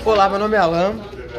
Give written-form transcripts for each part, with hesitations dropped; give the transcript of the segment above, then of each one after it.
Olá, meu nome é Alan,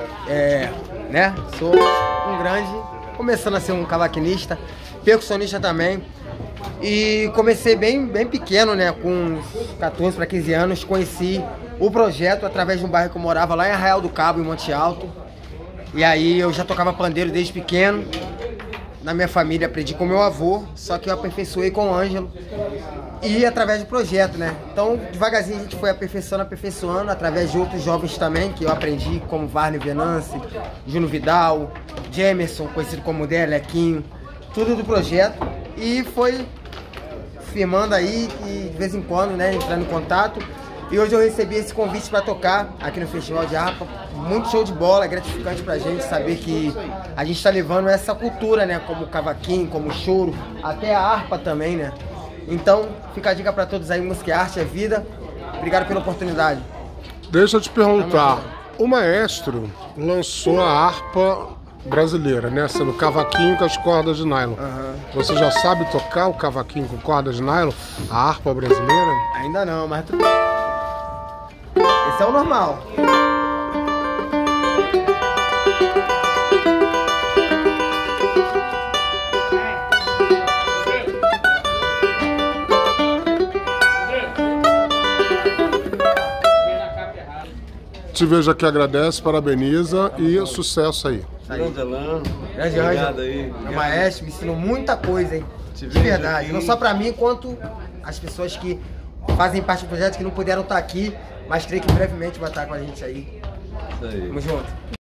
sou um grande, começando a ser um cavaquinista, percussionista também. E comecei bem pequeno, né, com 14 para 15 anos, conheci o projeto através de um bairro que eu morava lá em Arraial do Cabo, em Monte Alto. E aí eu já tocava pandeiro desde pequeno. Na minha família aprendi com meu avô, só que eu aperfeiçoei com o Ângelo. E através do projeto, né? Então, devagarzinho a gente foi aperfeiçoando, através de outros jovens também, que eu aprendi, como Varney Venance, Júnior Vidal, Jamerson, conhecido como Dé, Lequinho, tudo do projeto. E foi firmando aí, e de vez em quando, né, entrando em contato. E hoje eu recebi esse convite para tocar aqui no Festival de Harpa. Muito show de bola, é gratificante pra gente saber que a gente está levando essa cultura, né, como o cavaquinho, como o choro, até a harpa também, né. Então, fica a dica para todos aí, música é arte, é vida. Obrigado pela oportunidade. Deixa eu te perguntar, o maestro lançou a harpa brasileira, né, sendo cavaquinho com as cordas de nylon. Você já sabe tocar o cavaquinho com cordas de nylon, a harpa brasileira? Ainda não, mas tudo... Esse é o normal. Te vejo aqui, agradece, parabeniza e sucesso aí. Grande Alan, obrigado aí. Meu maestro me ensinou muita coisa, hein? De verdade. Aqui. Não só pra mim, quanto as pessoas que fazem parte do projeto que não puderam estar aqui, mas creio que brevemente vai estar com a gente aí. Isso aí. Tamo junto.